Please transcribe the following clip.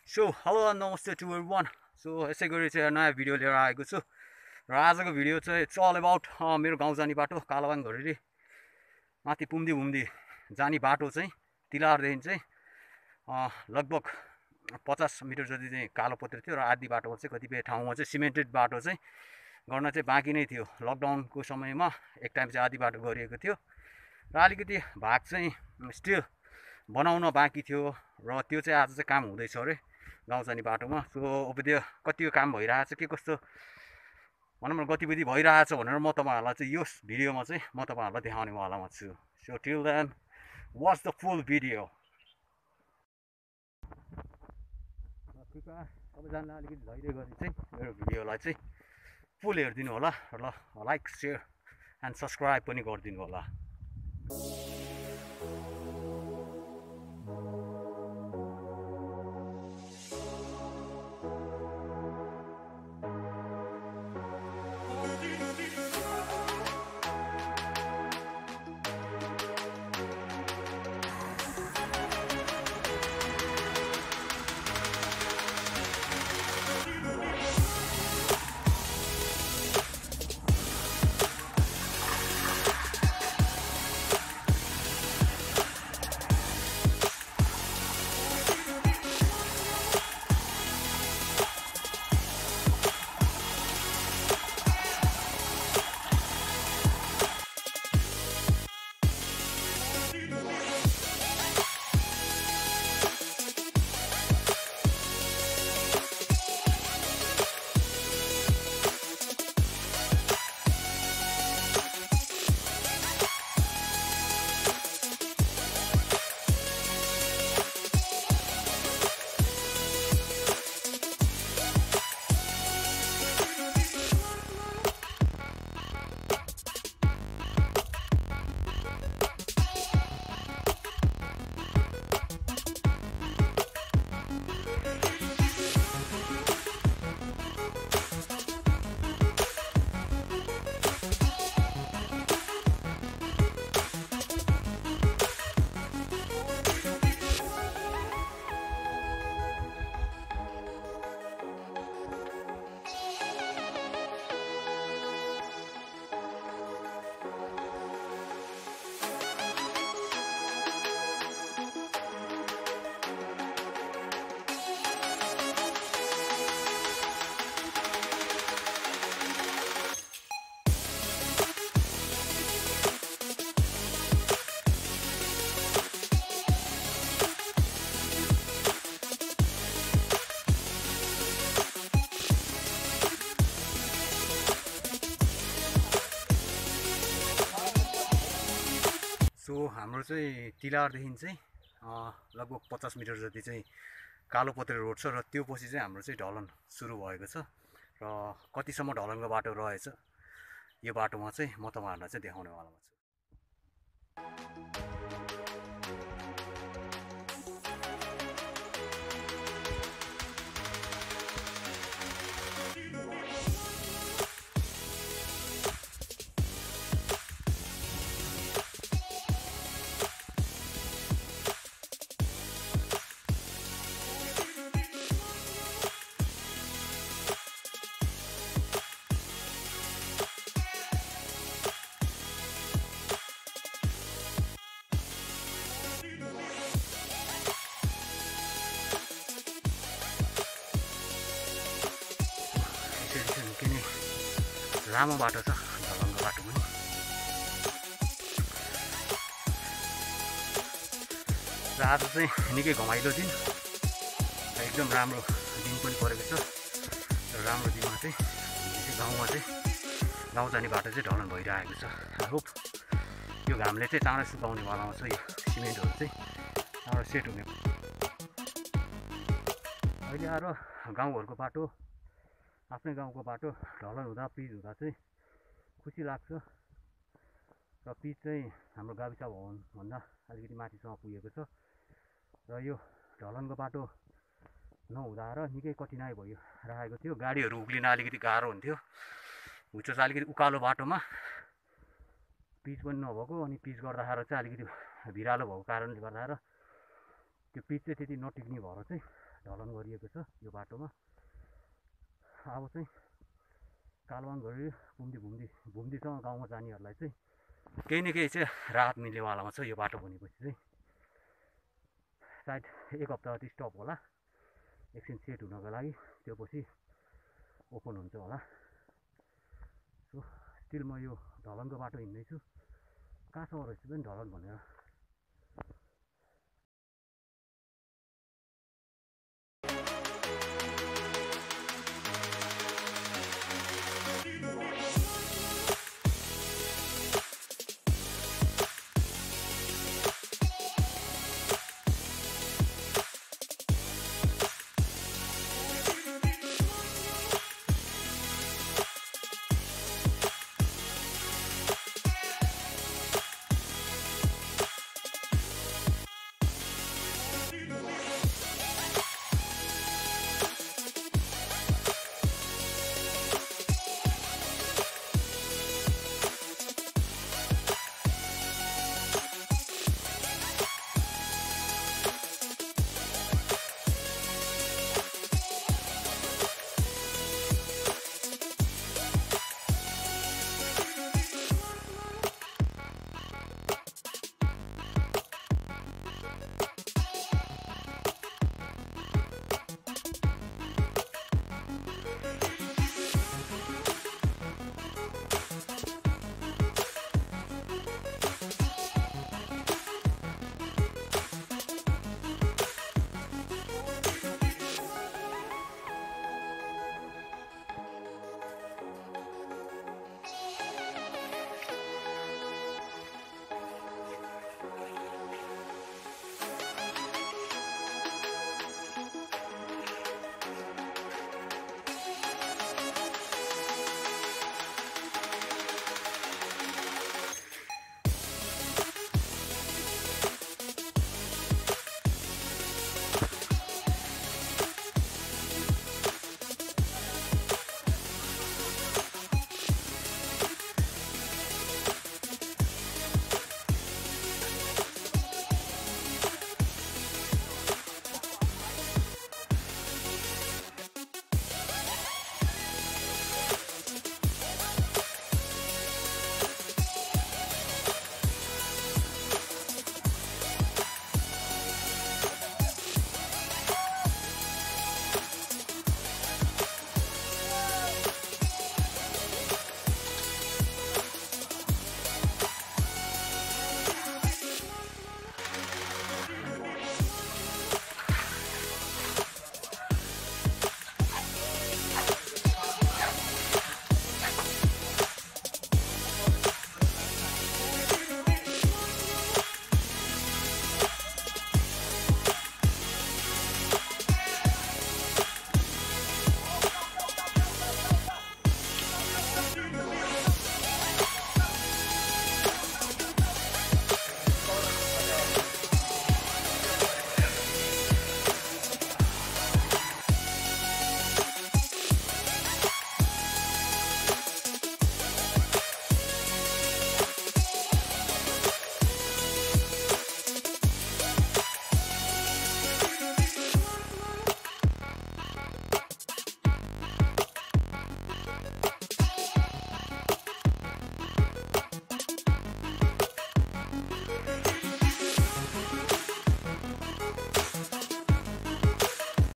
So hello नमस्ते to everyone. So यसै गरी चाहिँ नयाँ भिडियो लिएर आएको छु र आजको भिडियो चाहिँ इट्स अल अबाउट मेरो गाउँ जाने बाटो कालाबाङ घरेडी माथि पुम्दी भुम्दी जाने बाटो चाहिँ तिलारदेखि चाहिँ लगभग 50 मिटर जति चाहिँ कालो पत्रे थियो र आधी बाटोमा चाहिँ कतिपय ठाउँमा चाहिँ सिमेन्टेड बाटो चाहिँ गर्न चाहिँ बाँकी नै थियो। लकडाउनको समयमा एक टाइम चाहिँ आधी बाटो गरिएको थियो र अलिकति भाग चाहिँ स्टिल बनाउन बाँकी थियो र त्यो चाहिँ आज चाहिँ काम हुँदैछ अरे गाउँ जाने बाटोमा। सो अब त्यो कतिको काम भइरहेछ के कस्तो भनौँ न गतिविधि भइरहेछ भनेर म तपाईँहरूलाई चाहिँ यो भिडियोमा चाहिँ म तपाईँहरूलाई देखाउनेवालामा छु। So till then watch the full video. सबैजनाले अलिकति धैर्य गरी चाहिँ मेरो भिडियोलाई चाहिँ फुल हेरिदिनु होला र लाइक सेयर एन्ड सब्सक्राइब पनि गरिदिनु होला। सो हाम्रो चाहिँ तिलारदेखि चाहिँ लगभग 50 मिटर जति चाहिँ कालो पत्रे रोड छ र त्यो पछि चाहिँ हाम्रो चाहिँ ढलन सुरु भएको छ र कतिसम्म ढलनको बाटो रहेछ यो बाटोमा चाहिँ म तपाईँहरूलाई चाहिँ देखाउनेवालामा छु। लामो बाटो छ ढलनको बाटो पनि। र आज चाहिँ निकै घमाइलो दिन, एकदम राम्रो दिन पनि परेको छ र राम्रो दिनमा चाहिँ गाउँमा चाहिँ गाउँ जाने बाटो चाहिँ ढलन भइरहेको छ। आई होप यो घामले चाहिँ चाँडै सुकाउनेवालामा छ। यो सिमेन्टहरू चाहिँ चाँडो सेट हुने। अहिले आएर गाउँघरको बाटो, आफ्नै गाउँको बाटो ढलन हुँदा पिच हुँदा चाहिँ खुसी लाग्छ र पिच चाहिँ हाम्रो गाविस भवनभन्दा अलिकति माथिसम्म पुगेको छ र यो ढलनको बाटो नहुँदा र निकै कठिनाइ भइरहेको थियो। गाडीहरू उक्लिन अलिकति गाह्रो हुन्थ्यो। हुँचो चाहिँ अलिकति उकालो बाटोमा पिच पनि नभएको अनि पिच गर्दाखेरि चाहिँ अलिकति भिरालो भएको कारणले गर्दा र त्यो पिच चाहिँ त्यति नटिक्ने भएर चाहिँ ढलन ढलन गरिएको छ यो बाटोमा। अब चाहिँ कालबाङ घरेडी भुम्दीसँग गाउँमा जानेहरूलाई चाहिँ केही न केही चाहिँ राहत मिल्नेवालामा छ यो बाटो बनेपछि चाहिँ। सायद एक हप्ता जति स्टप होला एकछिन सेट हुनको लागि, त्यो पछि ओपन हुन्छ होला। सो स्टिल म यो ढलनको बाटो हिँड्दैछु, कहाँ छ रहेछ पनि ढलन भनेर